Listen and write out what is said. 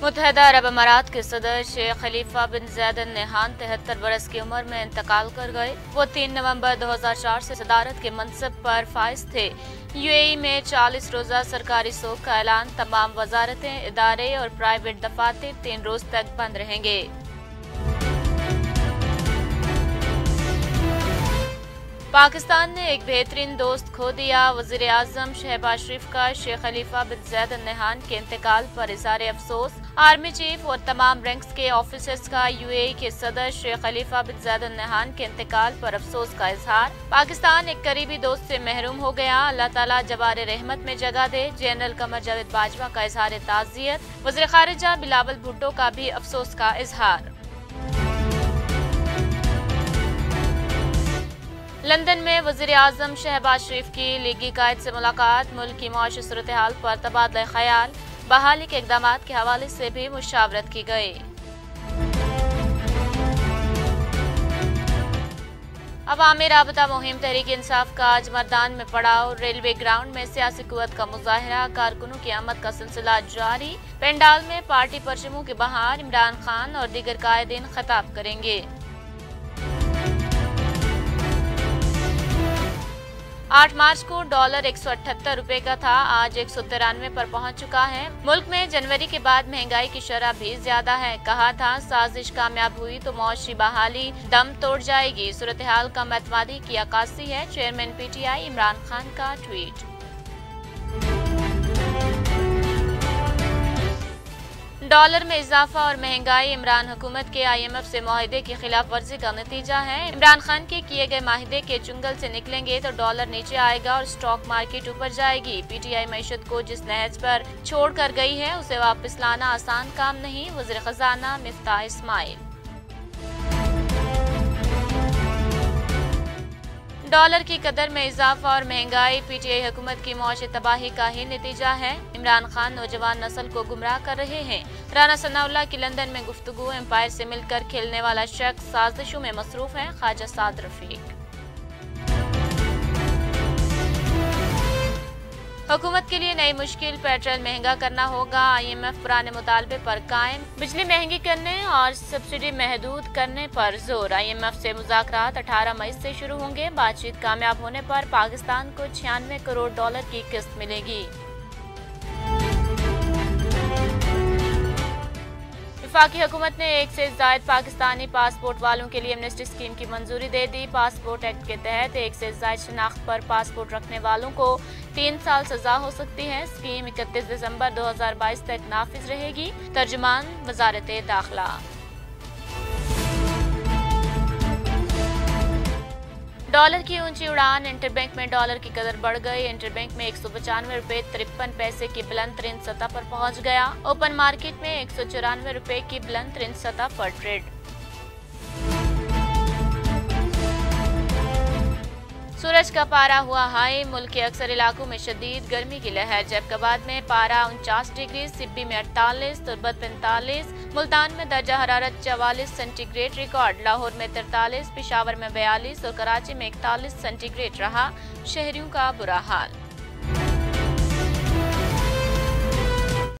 मुत्तहदा अरब अमारात के सदर शेख खलीफा बिन ज़ैद अल नहयान 73 बरस की उम्र में इंतकाल कर गए। वो 3 नवंबर 2004 से सदारत के मनसब पर फाइज थे। यूएई में 40 रोजा सरकारी सोग का ऐलान। तमाम वजारतें, इदारे और प्राइवेट दफातर 3 रोज तक बंद रहेंगे। पाकिस्तान ने एक बेहतरीन दोस्त खो दिया। वज़ीर आज़म शहबाज शरीफ का शेख खलीफा बिन ज़ैद अल नहयान के इंतकाल पर इज़हार अफसोस। आर्मी चीफ और तमाम रैंक्स के ऑफिसर्स का यूएई के सदर शेख खलीफा बिन ज़ैद अल नहयान के इंतकाल पर अफसोस का इजहार। पाकिस्तान एक करीबी दोस्त से महरूम हो गया। अल्लाह ताला जवार रहमत में जगह दे। जनरल कमर जावेद बाजवा का इजहार ताज़ियत। वज़ीर खारिजा बिलावल भुट्टो का भी अफसोस का इजहार। लंदन में वज़ीर आज़म शहबाज शरीफ की लीगी कायद से मुलाकात। मुल्क की मौजूदा सूरत हाल पर तबादला ख्याल, बहाली के इक़दाम के हवाले से भी मुशावरत की गई। अवामी राबता मुहिम तहरीक इंसाफ का आज मर्दान में पड़ाव। रेलवे ग्राउंड में सियासी कुव्वत का मुजाहरा। कारकुनों की आमद का सिलसिला जारी। पेंडाल में पार्टी परचमों की बहार। इमरान खान और दीगर कायदीन खिताब करेंगे। 8 मार्च को डॉलर 178 रुपए का था, आज 193 पर पहुंच चुका है। मुल्क में जनवरी के बाद महंगाई की शरह भी ज्यादा है। कहा था साजिश कामयाब हुई तो मौशी बहाली दम तोड़ जाएगी। सूरत हाल का मतवादी की अक्कासी है। चेयरमैन पीटीआई इमरान खान का ट्वीट। डॉलर में इजाफा और महंगाई इमरान हुकूमत के IMF से मुआहदे की खिलाफ वर्जी का नतीजा है। इमरान खान के किए गए माहिदे के चुंगल से निकलेंगे तो डॉलर नीचे आएगा और स्टॉक मार्केट ऊपर जाएगी। पीटीआई मईशत को जिस नहज पर छोड़ कर गई है उसे वापस लाना आसान काम नहीं। वज़ीर खजाना मिफ्ताह इस्माइल। डॉलर की कदर में इजाफा और महंगाई पीटीआई हुकूमत की मौशी तबाही का ही नतीजा है। इमरान खान नौजवान नस्ल को गुमराह कर रहे हैं। राना सनाउल्लाह की लंदन में गुफ्तगू। एम्पायर से मिलकर खेलने वाला शख्स साजिशों में मसरूफ है। ख्वाजा साद रफीक। हुकूमत के लिए नई मुश्किल, पेट्रोल महंगा करना होगा। IMF पुराने मुतालबे पर कायम। बिजली महंगी करने और सब्सिडी महदूद करने पर जोर। IMF से मुज़ाकरात 18 मई से शुरू होंगे। बातचीत कामयाब होने पर पाकिस्तान को 96 करोड़ डॉलर की किस्त मिलेगी। वफाकी हुकूमत ने 1 से ज़ायद पाकिस्तानी पासपोर्ट वालों के लिए एमनेस्टी स्कीम की मंजूरी दे दी। पासपोर्ट एक्ट के तहत 1 से ज़ायद शनाख्त पर पासपोर्ट रखने वालों को 3 साल सजा हो सकती है। स्कीम 31 दिसंबर 2022 तक नाफिज रहेगी। तर्जुमान वजारत दाखिला। डॉलर की ऊंची उड़ान। इंटरबैंक में डॉलर की कदर बढ़ गई। इंटरबैंक में 195 रुपए 53 पैसे की बुलंद तरीन सतह पर पहुंच गया। ओपन मार्केट में 194 रुपए की बुलंद तरीन सतह पर ट्रेड। सूरज का पारा हुआ हाई। मुल्क के अक्सर इलाकों में शदीद गर्मी की लहर। जैकबाद में पारा 49 डिग्री, सिब्बी में 48, तुर्बत 45, मुल्तान में दर्जा हरारत 44 सेंटीग्रेड रिकॉर्ड। लाहौर में 43, पेशावर में 42 और कराची में 41 सेंटीग्रेड रहा। शहरियों का बुरा हाल।